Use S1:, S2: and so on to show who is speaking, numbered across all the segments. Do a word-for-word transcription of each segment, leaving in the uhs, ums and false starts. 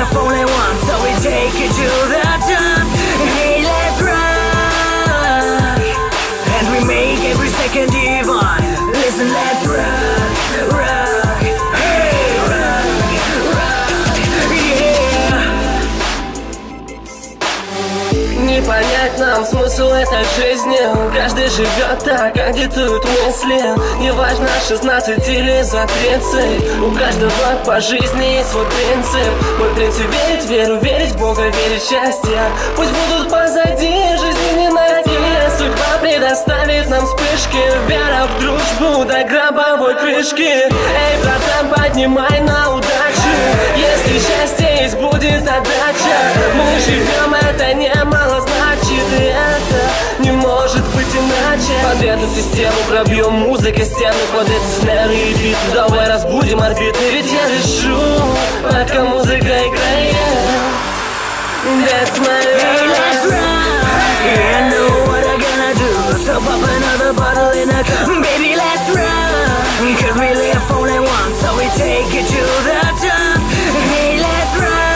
S1: live only once, so we take it to the top. Hey, let's rock, and we make every second divine. Listen, let's rock, rock, hey, rock, rock, yeah.
S2: Не понять нам смысл этой жизни. Каждый живет так, как диктуют мысли. Неважно, шестнадцать или за тридцать, у каждого по жизни есть свой принцип. Мой принцип верить, веру, верить в Бога, верить в счастье. Пусть будут позади жизненные такие. Судьба предоставит нам вспышки. Вера в дружбу до гробовой крышки. Эй, братан, поднимай на удачу. Если счастье есть, будет отдача. Мы живем, это немало значит, и это не может быть иначе. Под эту систему пробьем музыкой стены, под эти снеры и биты. Давай разбудим орбиты, ведь я решу, пока музыка играет. That's my life.
S1: Hey, let's rock, yeah, I know what I'm gonna do. So pop another bottle in a cup. Baby, let's rock, cause we live only once, so we take it to the top. Hey, let's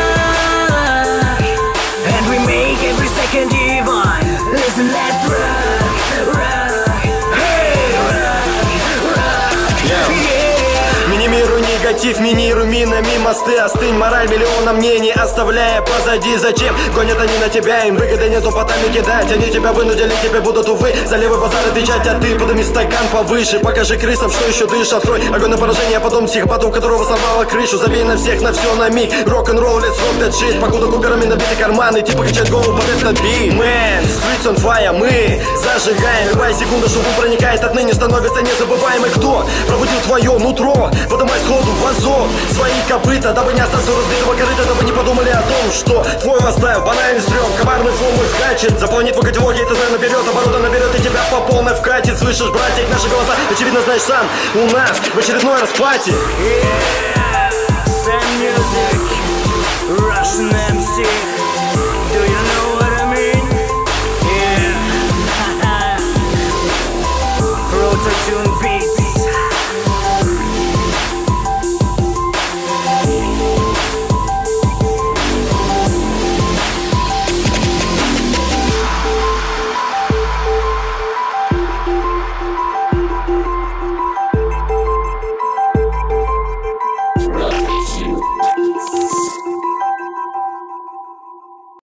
S1: rock, and we make every second divine. Listen, let's rock, rock, hey, rock, rock, yeah.
S3: Минимируй негатив, минируй минами мосты. Остынь, мораль миллиона мнений оставляя позади. Зачем гонят они на тебя, им выгоды нету потами кидать. Они тебя вынудили, тебе будут, увы, за левый базар отвечать. А ты подними стакан повыше, покажи крысам, что еще дышит. Открой огонь на поражение, а потом психопату, у которого сорвало крышу. Забей на всех, на все, на миг. Рок-н-ролл, let's rock that shit. Покуда куперами набиты карманы, типа качать голову под этот бит. Man, streets on fire, мы зажигаем. Любая секунда шуму проникает, отныне становится незабываемой. Кто пробудил твое нутро? Подымай сходу в азот свои копыта, дабы не остаться разбитого корыта, дабы не подумали о том, что твой ластайл банальный стрём, коварный флоу мой скачет. Заполнит твой котелок, и ты знай наперед, оборота наберет и тебя по полной вкатит. Слышишь, братик, наши голоса, очевидно, знаешь сам, у нас в очередной расплате.
S1: Yeah, Sam Music, Russian эм си.